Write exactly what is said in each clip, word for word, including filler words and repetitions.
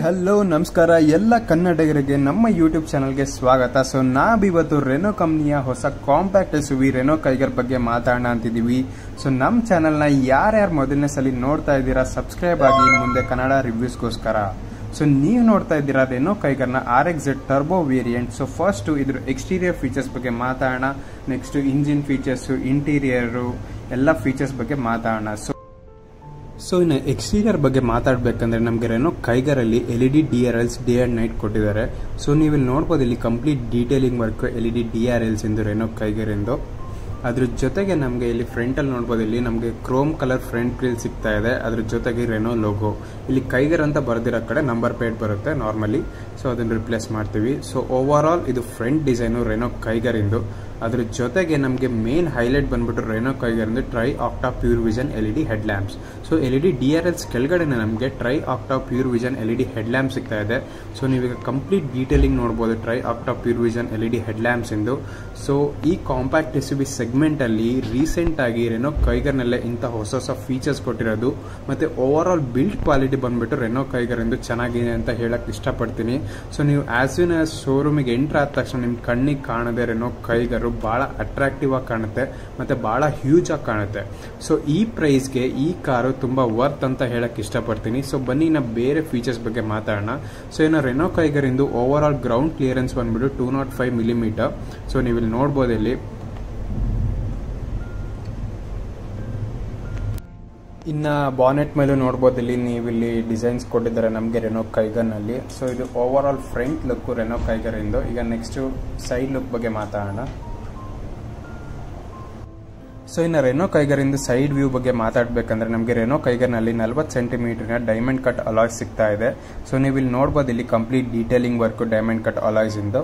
Hello ನಮಸ್ಕಾರ ಎಲ್ಲ ಕನ್ನಡಿಗರಿಗೆ ನಮ್ಮ ಯೂಟ್ಯೂಬ್ ಚಾನಲ್ಗೆ ಸ್ವಾಗತ. ಸೊ ನಾವಿವತ್ತು ರೆನೋ ಕಂಪ್ನಿಯ ಹೊಸ compact S U V Renault Kiger ಬಗ್ಗೆ ಮಾತಾಡೋಣ ಅಂತಿದ್ದೀವಿ. ಸೊ ನಮ್ಮ ಚಾನಲ್ನ ಯಾರ್ಯಾರು ಮೊದಲನೇ ಸಲ ನೋಡ್ತಾ ಇದ್ದೀರಾ ಸಬ್ಸ್ಕ್ರೈಬ್ ಆಗಿ ಮುಂದೆ ಕನ್ನಡ ರಿವ್ಯೂಸ್ಗೋಸ್ಕರ. ಸೊ ನೀವು ನೋಡ್ತಾ ಇದ್ದೀರಾ ರೆನೋ ಕೈಗರ್ನ R X Z turbo variant. So first ಇದ್ರ ಎಕ್ಸ್ಟೀರಿಯರ್ ಫೀಚರ್ಸ್ ಬಗ್ಗೆ ಮಾತಾಡೋಣ, ನೆಕ್ಸ್ಟ್ ಇಂಜಿನ್ ಫೀಚರ್ಸು, ಇಂಟೀರಿಯರು ಎಲ್ಲ ಫೀಚರ್ಸ್ ಬಗ್ಗೆ ಮಾತಾಡೋಣ. ಸೊ ಸೊ ಇನ್ನು ಎಕ್ಸ್ಟೀರಿಯರ್ ಬಗ್ಗೆ ಮಾತಾಡಬೇಕಂದ್ರೆ ನಮಗೆ ರೆನೋ ಕೈಗರಲ್ಲಿ L E D D R Ls day and night ಕೊಟ್ಟಿದ್ದಾರೆ. ಸೊ ನೀವು ಇಲ್ಲಿ ನೋಡ್ಬೋದು, ಇಲ್ಲಿ complete detailing work L E D D R Ls ಇಂದು ರೆನೋ ಕೈಗರಿಂದು. ಅದ್ರ ಜೊತೆಗೆ ನಮಗೆ ಇಲ್ಲಿ ಫ್ರಂಟಲ್ಲಿ ನೋಡ್ಬೋದು, ಇಲ್ಲಿ ನಮಗೆ ಕ್ರೋಮ್ ಕಲರ್ ಫ್ರಂಟ್ ಗ್ರಿಲ್ ಸಿಗ್ತಾ ಇದೆ. ಅದ್ರ ಜೊತೆಗೆ ರೆನೋ ಲೋಗೋ, ಇಲ್ಲಿ ಕೈಗರ್ ಅಂತ ಬರೆದಿರೋ ಕಡೆ ನಂಬರ್ ಪ್ಲೇಟ್ ಬರುತ್ತೆ ನಾರ್ಮಲಿ, ಸೊ ಅದನ್ನು ರಿಪ್ಲೇಸ್ ಮಾಡ್ತೀವಿ. ಸೊ ಓವರ್ ಆಲ್ ಇದು ಫ್ರಂಟ್ ಡಿಸೈನು ರೆನೋ ಕೈಗರಿಂದು. ಅದ್ರ ಜೊತೆಗೆ ನಮಗೆ ಮೇನ್ ಹೈಲೈಟ್ ಬಂದ್ಬಿಟ್ಟು ರೆನೋ ಕೈಗರಿಂದು tri octa pure vision L E D head lamps. So L E D D R Ls ಕೆಳಗಡೆ ನಮಗೆ tri octa pure vision L E D head lamp ಸಿಗ್ತಾ ಇದೆ. ಸೊ ನೀವೀಗ ಕಂಪ್ಲೀಟ್ ಡೀಟೇಲಿಂಗ್ ನೋಡ್ಬೋದು tri octa pure vision L E D head lamps ಇಂದು. So ಈ compact S U V segment ಅಲ್ಲಿ recent ಆಗಿ ರೆನೋ ಕೈಗರ್ನಲ್ಲೇ ಇಂಥ ಹೊಸ ಹೊಸ ಫೀಚರ್ಸ್ ಕೊಟ್ಟಿರೋದು. ಮತ್ತೆ ಓವರ್ ಆಲ್ ಬಿಲ್ಡ್ ಕ್ವಾಲಿಟಿ ಬಂದ್ಬಿಟ್ಟು ರೆನೋ ಕೈಗರ್ ಎಂದು ಚೆನ್ನಾಗಿದೆ ಅಂತ ಹೇಳಕ್ ಇಷ್ಟಪಡ್ತೀನಿ. ಸೊ ನೀವು ಆಸ್ ಸೂನ್ ಆಸ್ ಶೋರೂಮಿಗೆ ಎಂಟರ್ ಆದ ತಕ್ಷಣ ನಿಮ್ ಕಣ್ಣಿಗೆ ಕಾಣದೆ ರೆನೋ ಕೈಗರ್ ಬಹಳ ಅಟ್ರಾಕ್ಟಿವ್ ಆಗಿ ಕಾಣುತ್ತೆ, ಮತ್ತೆ ಬಹಳ ಹ್ಯೂಜ್ ಆಗಿ ಕಾಣುತ್ತೆ. ಸೊ ಈ ಪ್ರೈಸ್ಗೆ ಈ ಕಾರು ತುಂಬಾ ವರ್ತ್ ಅಂತ ಹೇಳಕ್ ಇಷ್ಟಪಡ್ತೀನಿ. ಸೊ ಬನ್ನಿ ನಾ ಬೇರೆ ಫೀಚರ್ಸ್ ಬಗ್ಗೆ ಮಾತಾಡೋಣ. ಸೊ ಏನೋ ರೆನೋ ಕೈಗರ್ ಇಂದು ಓವರ್ ಆಲ್ ಗ್ರೌಂಡ್ ಕ್ಲಿಯರೆನ್ಸ್ ಬಂದ್ಬಿಟ್ಟು two nought five millimetre. So ನೀವು ಇಲ್ಲಿ ನೋಡ್ಬೋದು, ಇಲ್ಲಿ ಇನ್ನು ಬಾನೆಟ್ ಮೇಲೂ ನೋಡ್ಬೋದು, ಇಲ್ಲಿ ನೀವು ಇಲ್ಲಿ ಡಿಸೈನ್ಸ್ ಕೊಟ್ಟಿದ್ದಾರೆ ನಮಗೆ ರೆನೋ ಕೈಗರ್ನಲ್ಲಿ. ಸೊ ಇದು overall front look Renault Kiger ಇಂದು. ಈಗ ನೆಕ್ಸ್ಟ್ ಸೈಡ್ ಲುಕ್ ಬಗ್ಗೆ ಮಾತಾಡೋಣ. ಸೊ ಇನ್ನು ರೆನೋ ಕೈಗರಿಂದ ಸೈಡ್ ವ್ಯೂ ಬಗ್ಗೆ ಮಾತಾಡಬೇಕಂದ್ರೆ ನಮಗೆ ರೆನೋ ಕೈಗರ್ನಲ್ಲಿ ನಲ್ವತ್ತು ಸೆಂಟಿಮೀಟರ್ನ ಡೈಮಂಡ್ ಕಟ್ ಅಲಾಯ್ಸ್ ಸಿಗ್ತಾ ಇದೆ. ಸೊ ನೀವು ಇಲ್ಲಿ ನೋಡ್ಬೋದು, ಇಲ್ಲಿ complete detailing work diamond cut alloys ಇಂದು.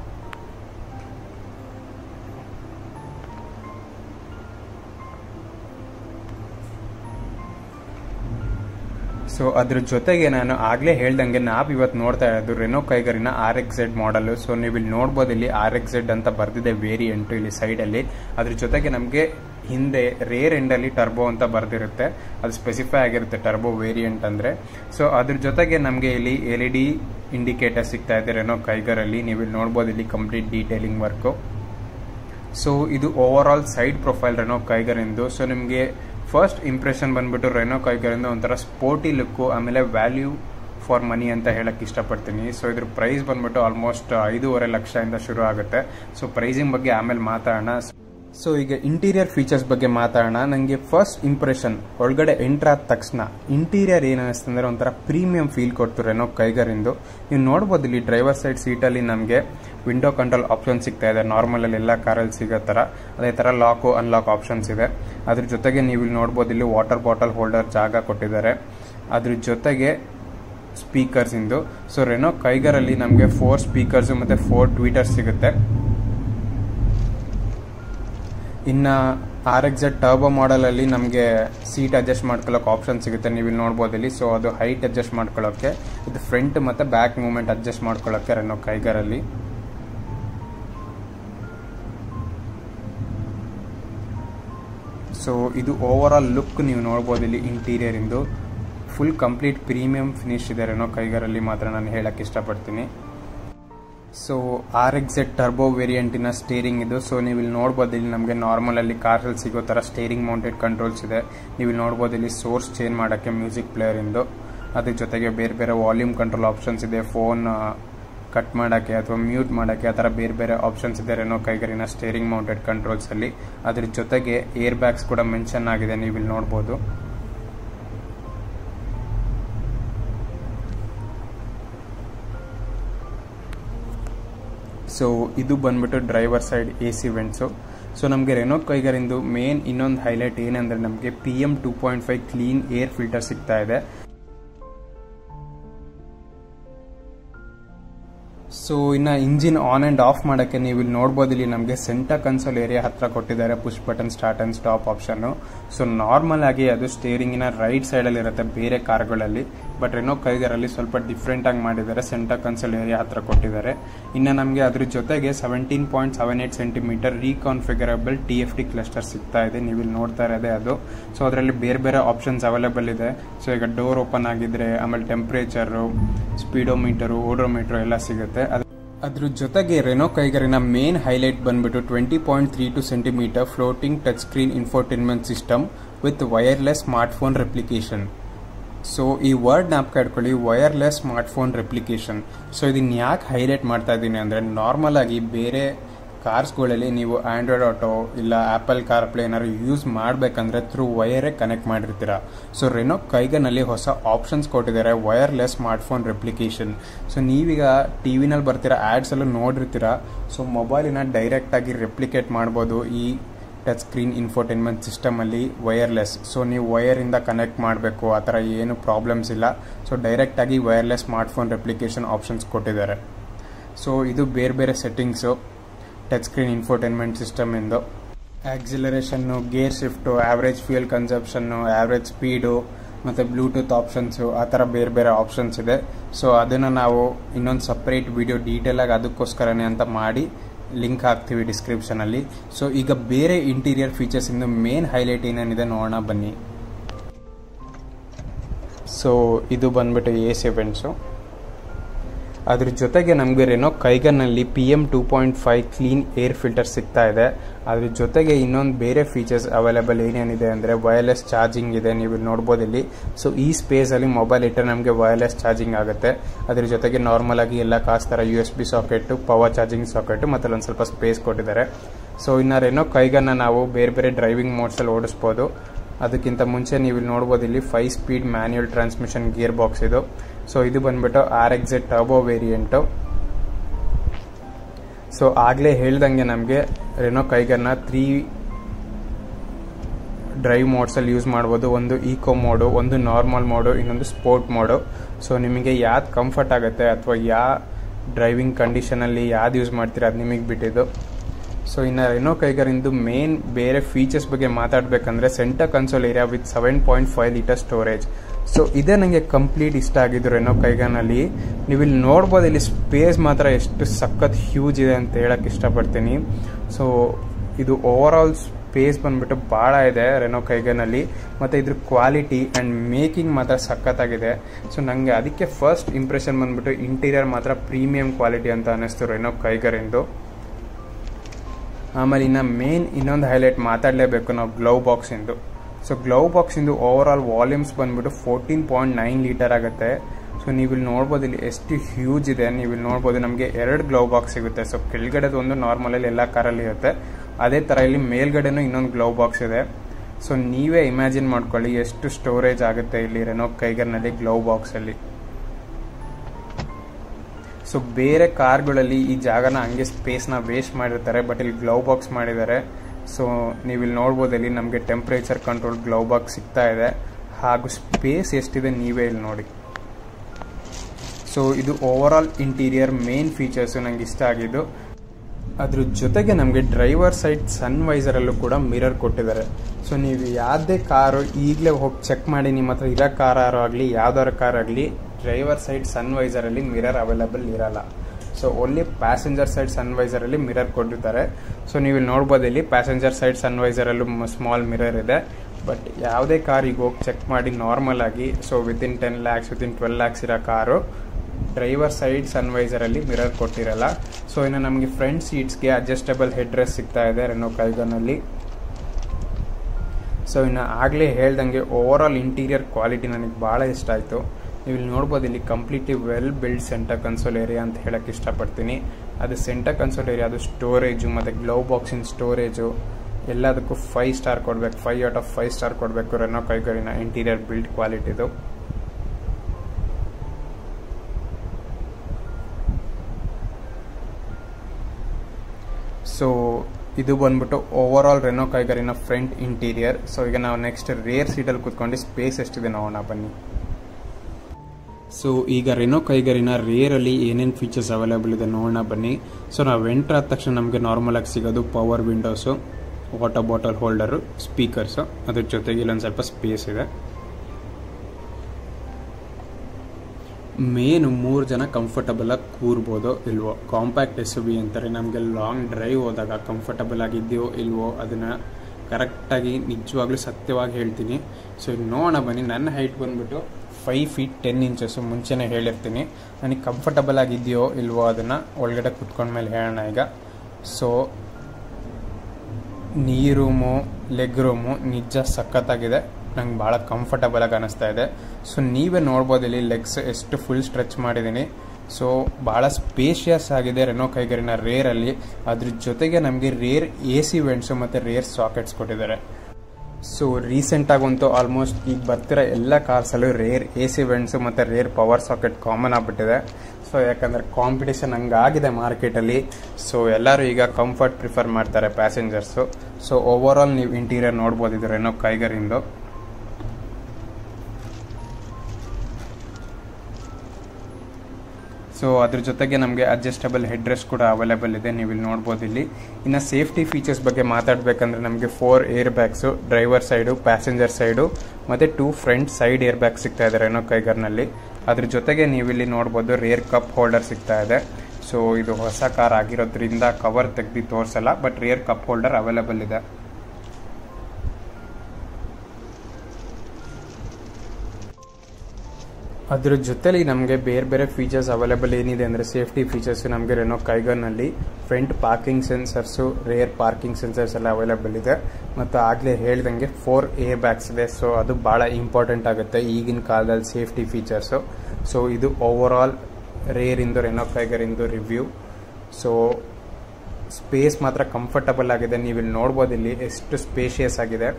ಸೊ ಅದ್ರ ಜೊತೆಗೆ ನಾನು ಆಗಲೇ ಹೇಳ್ದಂಗೆ ನಾವು ಇವತ್ತು ನೋಡ್ತಾ ಇರೋದು ರೆನೋ ಕೈಗರಿನ R X Z model. So ನೀವು ಇಲ್ಲಿ ನೋಡ್ಬೋದು, ಇಲ್ಲಿ ಆರ್ ಎಕ್ಸ್ ಝೆಡ್ ಅಂತ ಬರ್ದಿದೆ ವೇರಿಯಂಟು ಇಲ್ಲಿ ಸೈಡಲ್ಲಿ. ಅದ್ರ ಜೊತೆಗೆ ನಮಗೆ ಹಿಂದೆ ರೇರ್ ಎಂಡಲ್ಲಿ ಟರ್ಬೋ ಅಂತ ಬರ್ದಿರುತ್ತೆ, ಅದು ಸ್ಪೆಸಿಫೈ ಆಗಿರುತ್ತೆ ಟರ್ಬೋ ವೇರಿಯಂಟ್ ಅಂದರೆ. ಸೊ ಅದ್ರ ಜೊತೆಗೆ ನಮಗೆ ಇಲ್ಲಿ ಎಲ್ ಇ ಡಿ ಇಂಡಿಕೇಟರ್ ಸಿಗ್ತಾ ಇದೆ ರೆನೋ ಕೈಗರಲ್ಲಿ. ನೀವು ಇಲ್ಲಿ ನೋಡ್ಬೋದು, ಇಲ್ಲಿ ಕಂಪ್ಲೀಟ್ ಡೀಟೇಲಿಂಗ್ ವರ್ಕು. ಸೊ ಇದು overall side profile Renault ಕೈಗರಿಂದು. ಸೊ ನಿಮಗೆ ಫಸ್ಟ್ ಇಂಪ್ರೆಷನ್ ಬಂದ್ಬಿಟ್ಟು ರೆನೋ ಕೈಗರಿಂದ ಒಂಥರ ಸ್ಪೋರ್ಟಿ ಲುಕ್ಕು, ಆಮೇಲೆ ವ್ಯಾಲ್ಯೂ ಫಾರ್ ಮನಿ ಅಂತ ಹೇಳಕ್ ಇಷ್ಟಪಡ್ತೀನಿ. ಸೊ ಇದ್ರ ಪ್ರೈಸ್ ಬಂದ್ಬಿಟ್ಟು ಆಲ್ಮೋಸ್ಟ್ ಐದೂವರೆ ಲಕ್ಷದಿಂದ ಶುರು ಆಗುತ್ತೆ. ಸೊ ಪ್ರೈಸಿಂಗ್ ಬಗ್ಗೆ ಆಮೇಲೆ ಮಾತಾಡೋಣ. ಸೊ ಈಗ ಇಂಟೀರಿಯರ್ ಫೀಚರ್ಸ್ ಬಗ್ಗೆ ಮಾತಾಡೋಣ. ನನಗೆ ಫಸ್ಟ್ ಇಂಪ್ರೆಷನ್ ಒಳಗಡೆ ಎಂಟರ್ ಆದ ತಕ್ಷಣ ಇಂಟೀರಿಯರ್ ಏನು ಅನಿಸ್ತು ಅಂದರೆ ಒಂಥರ ಪ್ರೀಮಿಯಂ ಫೀಲ್ ಕೊಡ್ತು ರೆನೋ ಕೈಗರಿಂದು. ನೀವು ನೋಡ್ಬೋದು, ಇಲ್ಲಿ ಡ್ರೈವರ್ ಸೈಡ್ ಸೀಟಲ್ಲಿ ನಮಗೆ ವಿಂಡೋ ಕಂಟ್ರೋಲ್ ಆಪ್ಷನ್ ಸಿಗ್ತಾ ಇದೆ, ನಾರ್ಮಲಲ್ಲಿ ಎಲ್ಲ ಕಾರಲ್ಲಿ ಸಿಗೋ ಥರ. ಅದೇ ಥರ ಲಾಕು ಅನ್ಲಾಕ್ ಆಪ್ಷನ್ಸ್ ಇದೆ. ಅದ್ರ ಜೊತೆಗೆ ನೀವು ಇಲ್ಲಿ ನೋಡ್ಬೋದು, ಇಲ್ಲಿ ವಾಟರ್ ಬಾಟಲ್ ಹೋಲ್ಡರ್ ಜಾಗ ಕೊಟ್ಟಿದ್ದಾರೆ. ಅದ್ರ ಜೊತೆಗೆ ಸ್ಪೀಕರ್ಸ್ ಇಂದು. ಸೊ ರೆನೋ ಕೈಗರಲ್ಲಿ ನಮಗೆ ಫೋರ್ ಸ್ಪೀಕರ್ಸು ಮತ್ತು ಫೋರ್ ಟ್ವೀಟರ್ಸ್ ಸಿಗುತ್ತೆ. ಇನ್ನು ಆರ್ ಎಕ್ಸ್ ಝೆಡ್ ಟರ್ಬೋ ಮಾಡಲಲ್ಲಿ ನಮಗೆ ಸೀಟ್ ಅಡ್ಜಸ್ಟ್ ಮಾಡ್ಕೊಳ್ಳೋಕೆ ಆಪ್ಷನ್ ಸಿಗುತ್ತೆ, ನೀವು ಇಲ್ಲಿ ನೋಡ್ಬೋದು ಇಲ್ಲಿ. ಸೊ ಅದು ಹೈಟ್ ಅಡ್ಜಸ್ಟ್ ಮಾಡ್ಕೊಳ್ಳೋಕ್ಕೆ, ಇದು ಫ್ರಂಟ್ ಮತ್ತು ಬ್ಯಾಕ್ ಮೂವ್ಮೆಂಟ್ ಅಡ್ಜಸ್ಟ್ ಮಾಡ್ಕೊಳ್ಳೋಕ್ಕೆ ರೆನೋ ಕೈಗರಲ್ಲಿ. ಸೊ ಇದು ಓವರ್ ಆಲ್ ಲುಕ್ ನೀವು ನೋಡ್ಬೋದು, ಇಲ್ಲಿ ಇಂಟೀರಿಯರ್ ಇಂದು ಫುಲ್ ಕಂಪ್ಲೀಟ್ ಪ್ರೀಮಿಯಂ ಫಿನಿಶ್ ಇದೆ ರೆನೋ ಕೈಗರಲ್ಲಿ ಮಾತ್ರ ನಾನು ಹೇಳಕ್ಕೆ ಇಷ್ಟಪಡ್ತೀನಿ. So R X Z turbo ವೇರಿಯಂಟಿನ ಸ್ಟೇರಿಂಗ್ ಇದು. ಸೊ ನೀವು ಇಲ್ಲಿ ನೋಡ್ಬೋದು, ಇಲ್ಲಿ ನಮಗೆ ನಾರ್ಮಲ್ ಅಲ್ಲಿ ಕಾರಲ್ಲಿ ಸಿಗೋ ಥರ ಸ್ಟೇರಿಂಗ್ ಮೌಂಟೆಡ್ ಕಂಟ್ರೋಲ್ಸ್ ಇದೆ. ನೀವು ಇಲ್ಲಿ ನೋಡ್ಬೋದು, ಇಲ್ಲಿ ಸೋರ್ಸ್ ಚೇಂಜ್ ಮಾಡೋಕ್ಕೆ ಮ್ಯೂಸಿಕ್ ಪ್ಲೇಯರ್ ಇಂದು. ಅದ್ರ ಜೊತೆಗೆ ಬೇರೆ ಬೇರೆ ವಾಲ್ಯೂಮ್ ಕಂಟ್ರೋಲ್ ಆಪ್ಷನ್ಸ್ ಇದೆ, ಫೋನ್ ಕಟ್ ಮಾಡೋಕ್ಕೆ ಅಥವಾ ಮ್ಯೂಟ್ ಮಾಡೋಕ್ಕೆ, ಆ ಥರ ಬೇರೆ ಬೇರೆ ಆಪ್ಷನ್ಸ್ ಇದೆ ರೆನೋ ಕೈಗರಿನ ಸ್ಟೇರಿಂಗ್ ಮೌಂಟೆಡ್ ಕಂಟ್ರೋಲ್ಸ್ ಅಲ್ಲಿ. ಅದ್ರ ಜೊತೆಗೆ ಏರ್ ಬ್ಯಾಗ್ಸ್ ಕೂಡ ಮೆನ್ಷನ್ ಆಗಿದೆ, ನೀವು ಇಲ್ಲಿ ನೋಡ್ಬೋದು. ಸೊ ಇದು ಬಂದ್ಬಿಟ್ಟು driver side A C vents. So ನಮಗೆ ರೆನೋ ಕೈಗರಿಂದು ಮೇನ್ ಇನ್ನೊಂದು ಹೈಲೈಟ್ ಏನಂದರೆ ನಮಗೆ P M two point five clean air filter ಸಿಗ್ತಾ ಇದೆ. ಸೊ ಇನ್ನು ಇಂಜಿನ್ ಆನ್ ಆ್ಯಂಡ್ ಆಫ್ ಮಾಡೋಕ್ಕೆ ನೀವು ಇಲ್ಲಿ ನೋಡ್ಬೋದು, ಇಲ್ಲಿ ನಮಗೆ ಸೆಂಟರ್ ಕನ್ಸೋಲ್ ಏರಿಯಾ ಹತ್ರ ಕೊಟ್ಟಿದ್ದಾರೆ push button start and stop option. So normal ಆಗಿ ಅದು ಸ್ಟೇರಿಂಗಿನ ರೈಟ್ ಸೈಡಲ್ಲಿ ಇರುತ್ತೆ ಬೇರೆ ಕಾರ್ಗಳಲ್ಲಿ, ಬಟ್ ರೆನೋ ಕೈಗರಲ್ಲಿ ಸ್ವಲ್ಪ ಡಿಫ್ರೆಂಟಾಗಿ ಮಾಡಿದ್ದಾರೆ, ಸೆಂಟರ್ ಕನ್ಸೋಲ್ ಏರಿಯಾ ಹತ್ರ ಕೊಟ್ಟಿದ್ದಾರೆ. ಇನ್ನು ನಮಗೆ ಅದ್ರ ಜೊತೆಗೆ seventeen point seven eight centimetre reconfigurable T F T cluster ಸಿಗ್ತಾ ಇದೆ. ನೀವು ಇಲ್ಲಿ ನೋಡ್ತಾ ಇರೋದೇ ಅದು. ಸೊ ಅದರಲ್ಲಿ ಬೇರೆ ಬೇರೆ ಆಪ್ಷನ್ಸ್ ಅವೈಲೇಬಲ್ ಇದೆ. ಸೊ ಈಗ ಡೋರ್ ಓಪನ್ ಆಗಿದ್ರೆ, ಆಮೇಲೆ ಟೆಂಪ್ರೇಚರು, ಸ್ಪೀಡೋಮೀಟರು, ಓಡೋಮೀಟರು ಎಲ್ಲ ಸಿಗುತ್ತೆ. ಅದ್ರ ಜೊತೆಗೆ ರೆನೋ ಕೈಗರಿನ ಮೇನ್ ಹೈಲೈಟ್ ಬಂದ್ಬಿಟ್ಟು twenty point three two centimetre floating touch screen infotainment system with wireless smartphone replication. So ಈ ವರ್ಡ್ ಜ್ಞಾಪಕ ಇಟ್ಕೊಳ್ಳಿ, ವೈರ್ಲೆಸ್ ಸ್ಮಾರ್ಟ್ಫೋನ್ ರೆಪ್ಲಿಕೇಶನ್. ಸೊ ಇದನ್ನ ಯಾಕೆ ಹೈಲೈಟ್ ಮಾಡ್ತಾ ಇದ್ದೀನಿ ಅಂದರೆ, ನಾರ್ಮಲ್ ಆಗಿ ಬೇರೆ ಕಾರ್ಸ್ಗಳಲ್ಲಿ ನೀವು ಆಂಡ್ರಾಯ್ಡ್ ಆಟೋ ಇಲ್ಲ ಆ್ಯಪಲ್ ಕಾರ್ ಪ್ಲೇ ಏನಾದ್ರು ಯೂಸ್ ಮಾಡಬೇಕಂದ್ರೆ ಥ್ರೂ ವೈರೇ ಕನೆಕ್ಟ್ ಮಾಡಿರ್ತೀರ. ಸೊ ರೆನೋ ಕೈಗನಲ್ಲಿ ಹೊಸ ಆಪ್ಷನ್ಸ್ ಕೊಟ್ಟಿದ್ದಾರೆ, ವೈರ್ಲೆಸ್ ಸ್ಮಾರ್ಟ್ಫೋನ್ ರೆಪ್ಲಿಕೇಶನ್. ಸೊ ನೀವೀಗ ಟಿ ವಿನಲ್ಲಿ ಬರ್ತೀರಾ, ಆ್ಯಡ್ಸಲ್ಲೂ ನೋಡಿರ್ತೀರ. ಸೊ ಮೊಬೈಲಿನ ಡೈರೆಕ್ಟಾಗಿ ರೆಪ್ಲಿಕೇಟ್ ಮಾಡ್ಬೋದು ಈ ಟಚ್ ಸ್ಕ್ರೀನ್ ಇನ್ಫೋಟೈನ್ಮೆಂಟ್ ಸಿಸ್ಟಮಲ್ಲಿ ವೈರ್ಲೆಸ್. ಸೊ ನೀವು ವೈರಿಂದ ಕನೆಕ್ಟ್ ಮಾಡಬೇಕು, ಆ ಥರ ಏನು ಪ್ರಾಬ್ಲಮ್ಸ್ ಇಲ್ಲ. ಸೊ ಡೈರೆಕ್ಟಾಗಿ ವೈರ್ಲೆಸ್ ಸ್ಮಾರ್ಟ್ಫೋನ್ ರೆಪ್ಲಿಕೇಶನ್ ಆಪ್ಷನ್ಸ್ ಕೊಟ್ಟಿದ್ದಾರೆ. ಸೊ ಇದು ಬೇರೆ ಬೇರೆ settings touch screen infotainment system ಎಂದು. Acceleration, gear shift, average fuel consumption, average speed ಮತ್ತು ಬ್ಲೂಟೂತ್ ಆಪ್ಷನ್ಸು, ಆ ಥರ ಬೇರೆ ಬೇರೆ ಆಪ್ಷನ್ಸ್ ಇದೆ. ಸೊ ಅದನ್ನು ನಾವು ಇನ್ನೊಂದು ಸಪ್ರೇಟ್ ವಿಡಿಯೋ ಡೀಟೇಲಾಗಿ ಅದಕ್ಕೋಸ್ಕರನೇ ಅಂತ ಮಾಡಿ ಲಿಂಕ್ ಹಾಕ್ತೀವಿ ಡಿಸ್ಕ್ರಿಪ್ಷನಲ್ಲಿ. ಸೊ ಈಗ ಬೇರೆ ಇಂಟೀರಿಯರ್ ಫೀಚರ್ಸಿಂದ ಮೇನ್ ಹೈಲೈಟ್ ಏನೇನಿದೆ ನೋಡೋಣ ಬನ್ನಿ. ಸೊ ಇದು ಬಂದ್ಬಿಟ್ಟು ಎ ಸಿ ವೆಂಟ್ಸು. ಅದ್ರ ಜೊತೆಗೆ ನಮಗೆ ರೆನೋ ಕೈಗನ್ನಲ್ಲಿ P M two point five clean air filter ಸಿಗ್ತಾ ಇದೆ. ಅದ್ರ ಜೊತೆಗೆ ಇನ್ನೊಂದು ಬೇರೆ ಫೀಚರ್ಸ್ ಅವೈಲೇಬಲ್ ಏನೇನಿದೆ ಅಂದರೆ ವೈರ್ಲೆಸ್ ಚಾರ್ಜಿಂಗ್ ಇದೆ, ನೀವು ಇಲ್ಲಿ ನೋಡ್ಬೋದು ಇಲ್ಲಿ. ಸೊ ಈ ಸ್ಪೇಸಲ್ಲಿ ಮೊಬೈಲ್ ಇಟ್ಟರೆ ನಮಗೆ ವೈರ್ಲೆಸ್ ಚಾರ್ಜಿಂಗ್ ಆಗುತ್ತೆ. ಅದ್ರ ಜೊತೆಗೆ ನಾರ್ಮಲ್ ಆಗಿ ಎಲ್ಲ ಕಾಸ್ ಥರ U S B socket, power charging socket ಮತ್ತು ಒಂದು ಸ್ವಲ್ಪ ಸ್ಪೇಸ್ ಕೊಟ್ಟಿದ್ದಾರೆ. ಸೊ ಇನ್ನು ರೆನೋ ಕೈಗನ್ನ ನಾವು ಬೇರೆ ಬೇರೆ ಡ್ರೈವಿಂಗ್ ಮೋಡ್ಸಲ್ಲಿ ಓಡಿಸ್ಬೋದು. ಅದಕ್ಕಿಂತ ಮುಂಚೆ ನೀವು ಇಲ್ಲಿ ನೋಡ್ಬೋದು, ಇಲ್ಲಿ five speed manual transmission gearbox ಇದು. ಸೊ ಇದು ಬಂದ್ಬಿಟ್ಟು R X Z turbo variant. So ಆಗಲೇ ಹೇಳ್ದಂಗೆ ನಮಗೆ ರೆನೋ ಕೈಗನ್ನ ತ್ರೀ ಡ್ರೈವ್ ಮೋಡ್ಸಲ್ಲಿ ಯೂಸ್ ಮಾಡ್ಬೋದು. ಒಂದು ಈಕೋ ಮೋಡು, ಒಂದು ನಾರ್ಮಲ್ ಮೋಡು, ಇನ್ನೊಂದು ಸ್ಪೋರ್ಟ್ ಮೋಡು. ಸೊ ನಿಮಗೆ ಯಾವ್ದು ಕಂಫರ್ಟ್ ಆಗುತ್ತೆ ಅಥವಾ ಯಾವ ಡ್ರೈವಿಂಗ್ ಕಂಡೀಷನಲ್ಲಿ ಯಾವ್ದು ಯೂಸ್ ಮಾಡ್ತೀರಾ ಅದು ನಿಮಗೆ ಬಿಟ್ಟಿದ್ದು. ಸೊ ಇನ್ನು ರೆನೋ ಕೈಗರಿಂದು ಮೇನ್ ಬೇರೆ ಫೀಚರ್ಸ್ ಬಗ್ಗೆ ಮಾತಾಡಬೇಕಂದ್ರೆ centre console area with seven point five litre storage. So ಇದೇ ನನಗೆ ಕಂಪ್ಲೀಟ್ ಇಷ್ಟ ಆಗಿದ್ದು ರೆನೋ ಕೈಗನಲ್ಲಿ. ನೀವು ಇಲ್ಲಿ ನೋಡ್ಬೋದು, ಇಲ್ಲಿ ಸ್ಪೇಸ್ ಮಾತ್ರ ಎಷ್ಟು ಸಖತ್ ಹ್ಯೂಜ್ ಇದೆ ಅಂತ ಹೇಳಕ್ಕೆ ಇಷ್ಟಪಡ್ತೀನಿ. ಸೊ ಇದು ಓವರ್ ಆಲ್ ಸ್ಪೇಸ್ ಬಂದ್ಬಿಟ್ಟು ಭಾಳ ಇದೆ ರೆನೋ ಕೈಗನಲ್ಲಿ, ಮತ್ತು ಇದ್ರ ಕ್ವಾಲಿಟಿ ಆ್ಯಂಡ್ ಮೇಕಿಂಗ್ ಮಾತ್ರ ಸಖತ್ತಾಗಿದೆ. ಸೊ ನನಗೆ ಅದಕ್ಕೆ ಫಸ್ಟ್ ಇಂಪ್ರೆಷನ್ ಬಂದ್ಬಿಟ್ಟು ಇಂಟೀರಿಯರ್ ಮಾತ್ರ ಪ್ರೀಮಿಯಂ ಕ್ವಾಲಿಟಿ ಅಂತ ಅನ್ನಿಸ್ತು ರೆನೋ ಕೈಗರಿಂದು. ಆಮೇಲೆ ಇನ್ನು ಮೇನ್ ಇನ್ನೊಂದು ಹೈಲೈಟ್ ಮಾತಾಡಲೇಬೇಕು ನಾವು ಗ್ಲೌ ಬಾಕ್ಸಿಂದು. ಸೊ ಗ್ಲೌ ಬಾಕ್ಸಿಂದು ಓವರ್ ಆಲ್ ವಾಲ್ಯೂಮ್ಸ್ ಬಂದ್ಬಿಟ್ಟು ಫೋರ್ಟೀನ್ ಪಾಯಿಂಟ್ ನೈನ್ ಲೀಟರ್ ಆಗುತ್ತೆ. ಸೊ ನೀವು ಇಲ್ಲಿ ನೋಡ್ಬೋದು, ಇಲ್ಲಿ ಎಷ್ಟು ಹ್ಯೂಜ್ ಇದೆ. ನೀವು ಇಲ್ಲಿ ನೋಡ್ಬೋದು, ನಮಗೆ ಎರಡು ಗ್ಲೌ ಬಾಕ್ಸ್ ಸಿಗುತ್ತೆ. ಸೊ ಕೆಳಗಡೆದು ಒಂದು ನಾರ್ಮಲಲ್ಲಿ ಎಲ್ಲ ಕಾರಲ್ಲಿ ಇರುತ್ತೆ, ಅದೇ ಥರ ಇಲ್ಲಿ ಮೇಲ್ಗಡೆನೂ ಇನ್ನೊಂದು ಗ್ಲೌ ಬಾಕ್ಸ್ ಇದೆ. ಸೊ ನೀವೇ ಇಮ್ಯಾಜಿನ್ ಮಾಡ್ಕೊಳ್ಳಿ ಎಷ್ಟು ಸ್ಟೋರೇಜ್ ಆಗುತ್ತೆ ಇಲ್ಲಿ ರೆನೋ ಕೈಗರ್ನಲ್ಲಿ ಗ್ಲೌ ಬಾಕ್ಸಲ್ಲಿ. ಸೊ ಬೇರೆ ಕಾರ್ಗಳಲ್ಲಿ ಈ ಜಾಗನ ಹಂಗೆ ಸ್ಪೇಸ್ನ ವೇಸ್ಟ್ ಮಾಡಿರ್ತಾರೆ, ಬಟ್ ಇಲ್ಲಿ ಗ್ಲೌ ಬಾಕ್ಸ್ ಮಾಡಿದ್ದಾರೆ. ಸೊ ನೀವು ಇಲ್ಲಿ ನೋಡ್ಬೋದು, ಇಲ್ಲಿ ನಮಗೆ ಟೆಂಪ್ರೇಚರ್ ಕಂಟ್ರೋಲ್ ಗ್ಲೌ ಬಾಕ್ಸ್ ಸಿಗ್ತಾ ಇದೆ, ಹಾಗೂ ಸ್ಪೇಸ್ ಎಷ್ಟಿದೆ ನೀವೇ ಇಲ್ಲಿ ನೋಡಿ. ಸೊ ಇದು overall interior main features ನಂಗೆ ಇಷ್ಟ ಆಗಿದ್ದು. ಅದ್ರ ಜೊತೆಗೆ ನಮಗೆ ಡ್ರೈವರ್ ಸೈಡ್ ಸನ್ ವೈಸರಲ್ಲೂ ಕೂಡ ಮಿರರ್ ಕೊಟ್ಟಿದ್ದಾರೆ. ಸೊ ನೀವು ಯಾವುದೇ ಕಾರು ಈಗಲೇ ಹೋಗಿ ಚೆಕ್ ಮಾಡಿ, ನಿಮ್ಮ ಹತ್ರ ಇರೋ ಕಾರು ಆಗಲಿ ಯಾವ್ದಾರ ಕಾರ್ ಆಗಲಿ ಡ್ರೈವರ್ ಸೈಡ್ ಸನ್ ವೈಸರಲ್ಲಿ ಮಿರರ್ ಅವೈಲೇಬಲ್ ಇರಲ್ಲ. So only passenger side sun ವೈಸರಲ್ಲಿ ಮಿರರ್ ಕೊಟ್ಟಿರ್ತಾರೆ. ಸೊ ನೀವು ಇಲ್ಲಿ ನೋಡ್ಬೋದು, ಇಲ್ಲಿ ಪ್ಯಾಸೆಂಜರ್ ಸೈಡ್ ಸನ್ ವೈಸರಲ್ಲೂ ಸ್ಮಾಲ್ ಮಿರರ್ ಇದೆ. ಬಟ್ ಯಾವುದೇ ಕಾರ್ ಈಗ ಹೋಗಿ ಚೆಕ್ ಮಾಡಿ ನಾರ್ಮಲ್ ಆಗಿ, so within ten lakhs within twelve lakhs ಇರೋ ಕಾರು ಡ್ರೈವರ್ ಸೈಡ್ ಸನ್ ವೈಸರಲ್ಲಿ ಮಿರರ್ ಕೊಟ್ಟಿರಲ್ಲ. ಸೊ ಇನ್ನು ನಮಗೆ ಫ್ರಂಟ್ ಸೀಟ್ಸ್ಗೆ ಅಡ್ಜಸ್ಟಬಲ್ ಹೆಡ್ ರೆಸ್ಟ್ ಸಿಗ್ತಾ ಇದೆ ರೆನೋ ಕೈಗನಲ್ಲಿ. ಸೊ ಇನ್ನು ಆಗಲೇ ಹೇಳ್ದಂಗೆ ಓವರ್ ಆಲ್ ಇಂಟೀರಿಯರ್ ಕ್ವಾಲಿಟಿ ನನಗೆ ಭಾಳ ಇಷ್ಟ ಆಯಿತು. ನೀವು ಇಲ್ಲಿ ನೋಡ್ಬೋದು, ಇಲ್ಲಿ completely well build centre console area ಅಂತ ಹೇಳಕ್ಕೆ ಇಷ್ಟಪಡ್ತೀನಿ. ಅದು ಸೆಂಟರ್ ಕನ್ಸೋಲ್ ಏರಿಯಾ, ಅದು ಸ್ಟೋರೇಜು ಮತ್ತು ಗ್ಲೌ ಬಾಕ್ಸಿನ ಸ್ಟೋರೇಜು ಎಲ್ಲದಕ್ಕೂ ಫೈವ್ ಸ್ಟಾರ್ ಕೊಡಬೇಕು, five out of five star ಕೊಡಬೇಕು ರೆನೋ ಕೈಗರಿನ ಇಂಟೀರಿಯರ್ ಬಿಲ್ಡ್ ಕ್ವಾಲಿಟಿದು. ಸೊ ಇದು ಬಂದ್ಬಿಟ್ಟು ಓವರ್ ಆಲ್ ರೆನೋ ಕೈಗರಿನ ಫ್ರಂಟ್ ಇಂಟೀರಿಯರ್. ಸೊ ಈಗ ನಾವು ನೆಕ್ಸ್ಟ್ ರೇರ್ ಸೀಟಲ್ಲಿ ಕೂತ್ಕೊಂಡು ಸ್ಪೇಸ್ ಎಷ್ಟಿದೆ ನೋಡೋಣ ಬನ್ನಿ. ಸೊ ಈಗ ರೆನೋ ಕೈಗರಿನ ರೇರಲ್ಲಿ ಏನೇನು ಫೀಚರ್ಸ್ ಅವೈಲೇಬಲ್ ಇದೆ ನೋಡೋಣ ಬನ್ನಿ. ಸೊ ನಾವು ಎಂಟ್ರ್ ಆದ ತಕ್ಷಣ ನಮಗೆ ನಾರ್ಮಲಾಗಿ ಸಿಗೋದು power windows, water bottle holder, speakers, ಅದ್ರ ಜೊತೆಗೆ ಇಲ್ಲೊಂದು ಸ್ವಲ್ಪ ಸ್ಪೇಸ್ ಇದೆ. ಮೇನು ಮೂರು ಜನ ಕಂಫರ್ಟಬಲಾಗಿ ಕೂರ್ಬೋದೋ ಇಲ್ವೋ. ಕಾಂಪ್ಯಾಕ್ಟ್ ಎಸ್ ಯು ವಿ ಅಂತಾರೆ, ನಮಗೆ ಲಾಂಗ್ ಡ್ರೈವ್ ಹೋದಾಗ ಕಂಫರ್ಟಬಲ್ ಆಗಿದೆಯೋ ಇಲ್ವೋ ಅದನ್ನು ಕರೆಕ್ಟಾಗಿ ನಿಜವಾಗ್ಲೂ ಸತ್ಯವಾಗಿ ಹೇಳ್ತೀನಿ. ಸೊ ಈಗ ನೋಡೋಣ ಬನ್ನಿ. ನನ್ನ ಹೈಟ್ ಬಂದುಬಿಟ್ಟು ಫೈವ್ ಫೀಟ್ ಟೆನ್ ಇಂಚಸ್ಸು ಮುಂಚೆನೇ ಹೇಳಿರ್ತೀನಿ. ನನಗೆ ಕಂಫರ್ಟಬಲ್ ಆಗಿದೆಯೋ ಇಲ್ವೋ ಅದನ್ನು ಒಳಗಡೆ ಕುತ್ಕೊಂಡ್ಮೇಲೆ ಹೇಳೋಣ ಈಗ. ಸೊ ನೀ ರೂಮು, ಲೆಗ್ ರೂಮು ನಿಜ ಸಖತ್ತಾಗಿದೆ, ನಂಗೆ ಭಾಳ ಕಂಫರ್ಟಬಲಾಗಿ ಅನ್ನಿಸ್ತಾ ಇದೆ. ಸೊ ನೀವೇ ನೋಡ್ಬೋದು ಇಲ್ಲಿ ಲೆಗ್ಸ್ ಎಷ್ಟು ಫುಲ್ ಸ್ಟ್ರೆಚ್ ಮಾಡಿದ್ದೀನಿ. ಸೊ ಭಾಳ ಸ್ಪೇಷಿಯಸ್ ಆಗಿದೆ ರೆನೋ ಕೈಗರಿನ ರೇರಲ್ಲಿ. ಅದ್ರ ಜೊತೆಗೆ ನಮಗೆ ರೇರ್ ಎ ಸಿ ವೆಂಟ್ಸು ಮತ್ತು ರೇರ್ ಸಾಕೆಟ್ಸ್ ಕೊಟ್ಟಿದ್ದಾರೆ. ಸೊ ರೀಸೆಂಟಾಗಂತೂ ಆಲ್ಮೋಸ್ಟ್ ಈಗ ಬರ್ತಿರೋ ಎಲ್ಲ ಕಾರ್ಸಲ್ಲೂ ರೇರ್ ಎ ಸಿ ವೆಂಟ್ಸು ಮತ್ತು ರೇರ್ ಪವರ್ ಸಾಕೆಟ್ ಕಾಮನ್ ಆಗಿಬಿಟ್ಟಿದೆ. ಸೊ ಯಾಕಂದರೆ ಕಾಂಪಿಟೇಷನ್ ಹಂಗಾಗಿದೆ ಮಾರ್ಕೆಟಲ್ಲಿ. ಸೊ ಎಲ್ಲರೂ ಈಗ ಕಂಫರ್ಟ್ ಪ್ರಿಫರ್ ಮಾಡ್ತಾರೆ ಪ್ಯಾಸೆಂಜರ್ಸು. ಸೊ ಓವರ್ ಆಲ್ ನೀವು ಇಂಟೀರಿಯರ್ ನೋಡ್ಬೋದು ಇದು ರೆನೋ ಕೈಗರಿಂದು. ಸೊ ಅದ್ರ ಜೊತೆಗೆ ನಮಗೆ ಅಡ್ಜಸ್ಟಬಲ್ ಹೆಡ್ ರೆಸ್ಟ್ ಕೂಡ ಅವೈಲೇಬಲ್ ಇದೆ, ನೀವು ಇಲ್ಲಿ ನೋಡ್ಬೋದು ಇಲ್ಲಿ. ಇನ್ನು ಸೇಫ್ಟಿ ಫೀಚರ್ಸ್ ಬಗ್ಗೆ ಮಾತಾಡಬೇಕಂದ್ರೆ ನಮಗೆ four airbags, driver side, passenger side ಮತ್ತು two front side airbag ಸಿಗ್ತಾ ಇದೆ ರೆನೋ ಕೈಗರ್ನಲ್ಲಿ. ಅದ್ರ ಜೊತೆಗೆ ನೀವು ಇಲ್ಲಿ ನೋಡ್ಬೋದು ರೇರ್ ಕಪ್ ಹೋಲ್ಡರ್ ಸಿಗ್ತಾ ಇದೆ. ಸೊ ಇದು ಹೊಸ ಕಾರ್ ಆಗಿರೋದ್ರಿಂದ ಕವರ್ ತೆಗ್ದು ತೋರಿಸಲ್ಲ, but rear cup holder available ಇದೆ. ಅದ್ರ ಜೊತೆಲಿ ನಮಗೆ ಬೇರೆ ಬೇರೆ ಫೀಚರ್ಸ್ ಅವೈಲೇಬಲ್ ಏನಿದೆ ಅಂದರೆ ಸೇಫ್ಟಿ ಫೀಚರ್ಸ್ ನಮಗೆ ರೆನೋ ಕೈಗರ್ನಲ್ಲಿ front parking sensors, rear parking sensors ಎಲ್ಲ ಅವೈಲೇಬಲ್ ಇದೆ. ಮತ್ತು ಆಗಲೇ ಹೇಳ್ದಂಗೆ ಫೋರ್ ಏರ್ ಬ್ಯಾಗ್ಸ್ ಇದೆ. ಸೊ ಅದು ಭಾಳ ಇಂಪಾರ್ಟೆಂಟ್ ಆಗುತ್ತೆ ಈಗಿನ ಕಾಲದಲ್ಲಿ ಸೇಫ್ಟಿ ಫೀಚರ್ಸು. ಸೊ ಇದು ಓವರ್ ಆಲ್ ರೇರಿಂದು ರೆನೋ ಕೈಗರಿಂದು ರಿವ್ಯೂ. ಸೊ ಸ್ಪೇಸ್ ಮಾತ್ರ ಕಂಫರ್ಟಬಲ್ ಆಗಿದೆ, ನೀವು ಇಲ್ಲಿ ನೋಡ್ಬೋದು ಇಲ್ಲಿ ಎಷ್ಟು ಸ್ಪೇಷಿಯಸ್ ಆಗಿದೆ.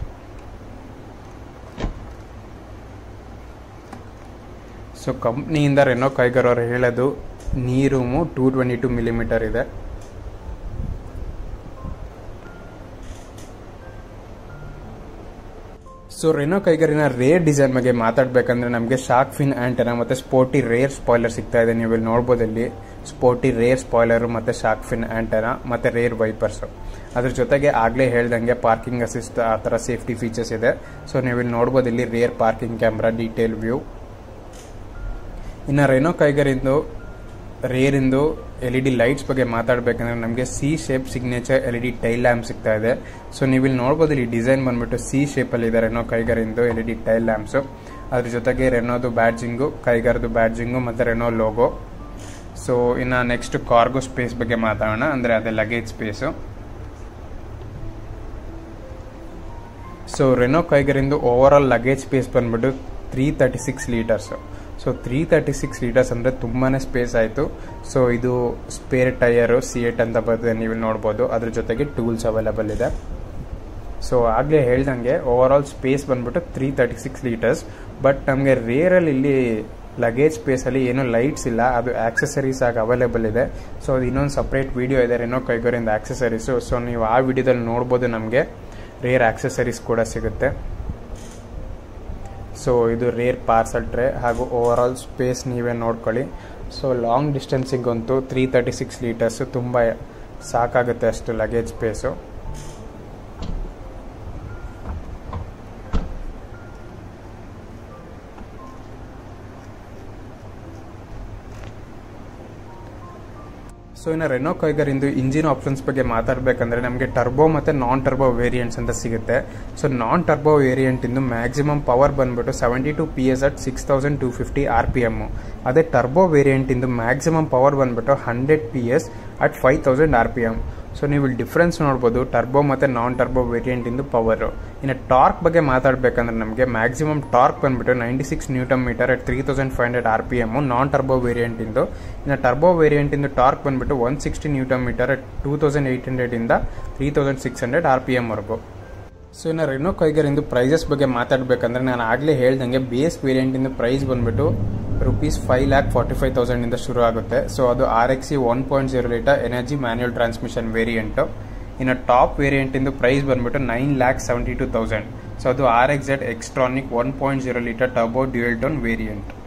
ಸೊ ಕಂಪ್ನಿಯಿಂದ ರೆನೋ ಕೈಗರ್ ಅವರು ಹೇಳೋದು knee room two twenty two millimetre ಇದೆ. ಸೊ ರೆನೋ ಕೈಗರಿನ ರೇರ್ ಡಿಸೈನ್ ಬಗ್ಗೆ ಮಾತಾಡಬೇಕಂದ್ರೆ ನಮಗೆ ಶಾರ್ಕ್ ಫಿನ್ ಆಂಟೆನಾ ಮತ್ತು ಸ್ಪೋರ್ಟಿ ರೇರ್ ಸ್ಪಾಯ್ಲರ್ ಸಿಗ್ತಾ ಇದೆ. ನೀವು ಇಲ್ಲಿ ನೋಡ್ಬೋದು ಇಲ್ಲಿ ಸ್ಪೋರ್ಟಿ ರೇರ್ ಸ್ಪಾಯ್ಲರು ಮತ್ತು ಶಾರ್ಕ್ ಫಿನ್ ಆಂಟೆನಾ ಮತ್ತು ರೇರ್ ವೈಪರ್ಸು. ಅದ್ರ ಜೊತೆಗೆ ಆಗಲೇ ಹೇಳ್ದಂಗೆ ಪಾರ್ಕಿಂಗ್ ಅಸಿಸ್ಟ್ ಆ ಥರ ಸೇಫ್ಟಿ ಫೀಚರ್ಸ್ ಇದೆ. ಸೊ ನೀವು ಇಲ್ಲಿ ನೋಡ್ಬೋದು ಇಲ್ಲಿ rear parking camera, detail view. ಇನ್ನು ರೆನೋ ಕೈಗರಿಂದು ರೇರಿಂದು ಎಲ್ ಇ ಡಿ ಲೈಟ್ಸ್ ಬಗ್ಗೆ ಮಾತಾಡಬೇಕಂದ್ರೆ ನಮಗೆ C shape signature L E D tail lamp ಸಿಗ್ತಾ ಇದೆ. ಸೊ ನೀವು ಇಲ್ಲಿ ನೋಡ್ಬೋದು ಇಲ್ಲಿ ಡಿಸೈನ್ ಬಂದ್ಬಿಟ್ಟು ಸಿ ಶೇಪಲ್ಲಿ ಇದೆ ರೆನೋ ಕೈಗರಿಂದು L E D tail lamps. ಅದ್ರ ಜೊತೆಗೆ ರೆನೋದು ಬ್ಯಾಡ್ಜಿಂಗು, ಕೈಗರ್ದು ಬ್ಯಾಡ್ಜಿಂಗು ಮತ್ತು ರೆನೋ ಲೋಗೋ. ಸೊ ಇನ್ನು ನೆಕ್ಸ್ಟ್ ಕಾರ್ಗೋ ಸ್ಪೇಸ್ ಬಗ್ಗೆ ಮಾತಾಡೋಣ, ಅಂದರೆ ಅದೇ ಲಗೇಜ್ ಸ್ಪೇಸು. ಸೊ ರೆನೋ ಕೈಗರಿಂದು ಓವರ್ ಆಲ್ ಲಗೇಜ್ ಸ್ಪೇಸ್ ಬಂದ್ಬಿಟ್ಟು three thirty six litres. So three thirty six litres ಅಂದರೆ ತುಂಬಾ ಸ್ಪೇಸ್ ಆಯಿತು. ಸೊ ಇದು ಸ್ಪೇರ್ ಟೈರು ಸಿ ಏಟ್ ಅಂತ ಬರ್ತದೆ, ನೀವು ನೋಡ್ಬೋದು. ಅದ್ರ ಜೊತೆಗೆ ಟೂಲ್ಸ್ ಅವೈಲೇಬಲ್ ಇದೆ. ಸೊ ಆಗಲೇ ಹೇಳ್ದಂಗೆ ಓವರ್ ಆಲ್ ಸ್ಪೇಸ್ ಬಂದ್ಬಿಟ್ಟು three thirty six litres. But ನಮಗೆ ರೇರಲ್ಲಿ ಇಲ್ಲಿ ಲಗೇಜ್ ಸ್ಪೇಸಲ್ಲಿ ಏನೂ ಲೈಟ್ಸ್ ಇಲ್ಲ, ಅದು ಆಕ್ಸೆಸರೀಸ್ ಆಗಿ ಅವೈಲೇಬಲ್ ಇದೆ. ಸೊ ಅದು ಇನ್ನೊಂದು ಸಪ್ರೇಟ್ ವಿಡಿಯೋ ಇದೆ ರೆನೋ ಕೈಗರಿಂದ ಆಕ್ಸೆಸರೀಸು. ಸೊ ನೀವು ಆ ವಿಡಿಯೋದಲ್ಲಿ ನೋಡ್ಬೋದು, ನಮಗೆ ರೇರ್ ಆಕ್ಸೆಸರೀಸ್ ಕೂಡ ಸಿಗುತ್ತೆ. ಸೊ ಇದು ರೇರ್ ಪಾರ್ಸಲ್ ಟ್ರೇ ಹಾಗೂ ಓವರ್ ಆಲ್ ಸ್ಪೇಸ್ ನೀವೇ ನೋಡ್ಕೊಳ್ಳಿ. ಸೊ ಲಾಂಗ್ ಡಿಸ್ಟೆನ್ಸಿಗಂತೂ ತ್ರೀ ತರ್ಟಿ ಸಿಕ್ಸ್ ಲೀಟರ್ಸು ತುಂಬ ಸಾಕಾಗುತ್ತೆ ಅಷ್ಟು ಲಗೇಜ್ ಸ್ಪೇಸು. ಸೊ ಇನ್ನು ರೆನೋ ಕೈಗರಿಂದು ಇಂಜಿನ್ ಆಪ್ಷನ್ಸ್ ಬಗ್ಗೆ ಮಾತಾಡಬೇಕಂದ್ರೆ ನಮಗೆ ಟರ್ಬೋ ಮತ್ತು ನಾನ್ ಟರ್ಬೋ ವೇರಿಯಂಟ್ಸ್ ಅಂತ ಸಿಗುತ್ತೆ. ಸೊ ನಾನ್ ಟರ್ಬೋ ವೇರಿಯಂಟಿಂದು ಮ್ಯಾಕ್ಸಿಮಮ್ ಪವರ್ ಬಂದ್ಬಿಟ್ಟು seventy two P S at six thousand two fifty R P M. ಅದೇ ಟರ್ಬೋ ವೇರಿಯಂಟಿಂದು ಮ್ಯಾಕ್ಸಿಮಮ್ ಪವರ್ ಬಂದ್ಬಿಟ್ಟು hundred P S at five thousand R P M. So ನೀವು ಇಲ್ಲಿ difference ನೋಡ್ಬೋದು turbo ಮತ್ತು non turbo ವೇರಿಯಂಟಿಂದು power. ಇನ್ನು ಟಾರ್ಕ್ ಬಗ್ಗೆ ಮಾತಾಡಬೇಕಂದ್ರೆ ನಮಗೆ ಮ್ಯಾಕ್ಸಿಮಮ್ ಟಾರ್ಕ್ ಬಂದ್ಬಿಟ್ಟು ninety six newton metre at three thousand five hundred R P M non turbo ವೇರಿಯಂಟಿಂದು. ಇನ್ನು ಟರ್ಬೋ ವೇರಿಯಂಟಿಂದು ಟಾರ್ಕ್ ಬಂದ್ಬಿಟ್ಟು one sixty newton metre at two thousand eight ಹಂಡ್ರೆಡಿಂದ three thousand six hundred R P ಎಮ್ವರೆಗೂ. So ಇನ್ನು Renault ಕೈಗರಿಂದು prices ಬಗ್ಗೆ ಮಾತಾಡಬೇಕಂದ್ರೆ ನಾನು ಆಗಲೇ ಹೇಳ್ದಂಗೆ ಬೇಸ್ ವೇರಿಯಂಟಿಂದು ಪ್ರೈಸ್ ಬಂದ್ಬಿಟ್ಟು rupees five lakh forty five ತೌಸಂಡಿಂದ ಶುರು ಆಗುತ್ತೆ. ಸೊ ಅದು R X C one point zero litre energy manual transmission variant. ಇನ್ನು ಟಾಪ್ ವೇರಿಯಂಟಿಂದು ಪ್ರೈಸ್ ಬಂದ್ಬಿಟ್ಟು nine lakh seventy two thousand. So ಅದು R X Z Xtronic one point zero litre turbo dual tone variant.